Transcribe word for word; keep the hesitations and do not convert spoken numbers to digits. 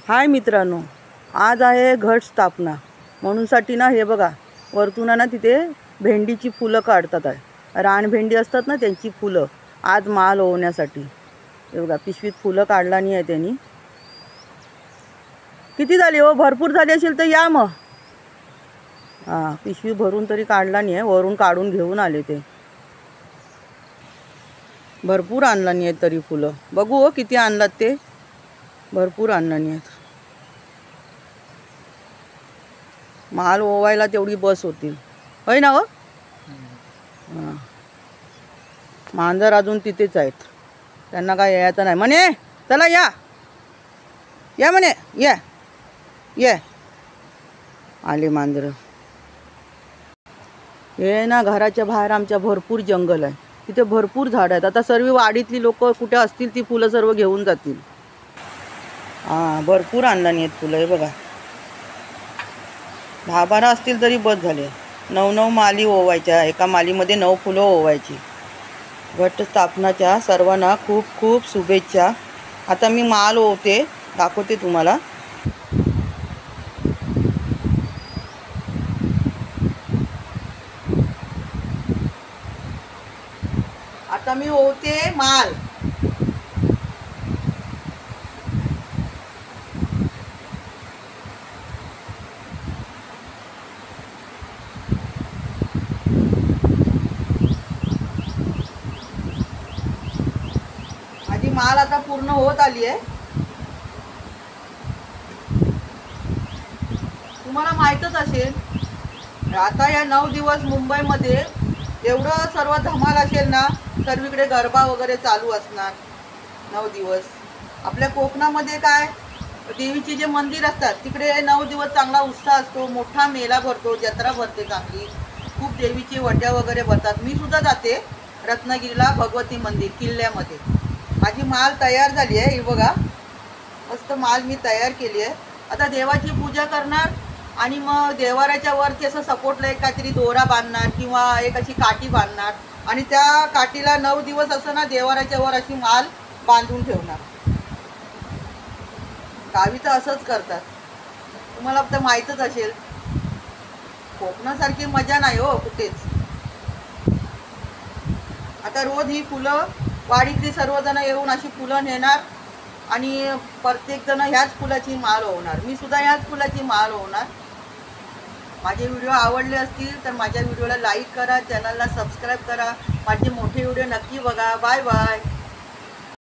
हाय मित्रांनो, आज आहे घट स्थापना म्हणूनसाठी ना हे बघा वरतून ना तिथे भेंडीची फुलं काढतात आहे. रानभेंडी असतात ना त्यांची फुलं आज माल ओवण्यासाठी. हे बघा पिशवीत फुलं काढला नाही आहे त्यांनी. किती झाली हो? भरपूर झाली असेल तर या मग. हां, पिशवी भरून तरी काढला नाही आहे, वरून काढून घेऊन आले ते. भरपूर आणला नाही आहेत तरी फुलं. बघू हो किती आणलात ते. भरपूर आणला नाही आहेत. माल ओवायला तेवढी बस होतील होय ना हो. हां, मांजर अजून तिथेच आहेत, त्यांना काय यायचं नाही म्हणे. चला या या म्हणे, या ये आले मांजरं. हे ना घराच्या बाहेर आमच्या भरपूर जंगल आहे, तिथे भरपूर झाड आहेत. आता सर्व वाडीतली लोक कुठे असतील ती फुलं सर्व घेऊन जातील. हां, भरपूर आणला नाही आहेत फुलं. हे बघा दहा बारा असतील तरी बस झाले. नऊ नऊ माली ओवायच्या, एका मालीमध्ये नऊ फुलं ओवायची. घट स्थापनाच्या सर्वांना खूप खूप शुभेच्छा. आता मी माल ओवते, दाखवते तुम्हाला. आता मी ओवते माल. माझी माल आता पूर्ण होत आली आहे. तुम्हाला माहीतच असेल आता या नऊ दिवस मुंबईमध्ये एवढं सर्व धमाल असेल ना, सर्वीकडे गरबा वगैरे चालू असणार नऊ दिवस. आपल्या कोकणामध्ये काय देवीचे जे मंदिर असतात तिकडे नऊ दिवस चांगला उत्साह असतो, मोठा मेला भरतो, जत्रा भरते चांगली. खूप देवीचे वड्या वगैरे भरतात. मी सुद्धा जाते रत्नागिरीला भगवती मंदिर किल्ल्यामध्ये. माझी माल तयार झाली आहे, ही बघा मस्त माल मी तयार केली आहे. आता देवाची पूजा करणार आणि मग देवाऱ्याच्या वरती असं सपोर्टला एक काहीतरी दोरा बांधणार किंवा एक अशी काठी बांधणार आणि त्या काठीला नऊ दिवस असं ना देवाऱ्याच्या वर अशी माल बांधून ठेवणार. गावी तर असंच करतात, तुम्हाला तर माहीतच असेल. कोकणासारखी मजा नाही हो कुठेच. आता रोज ही फुलं वाडीतली सर्वजण येऊन अशी फुलं नेणार आणि प्रत्येकजण ह्याच फुलाची माळ ओवणार. मी सुद्धा ह्याच फुलाची माळ ओवणार. माझे व्हिडिओ आवडले असतील तर माझ्या व्हिडिओला लाईक करा, चॅनलला सबस्क्राईब करा. माझे मोठे व्हिडिओ नक्की बघा. Bye bye.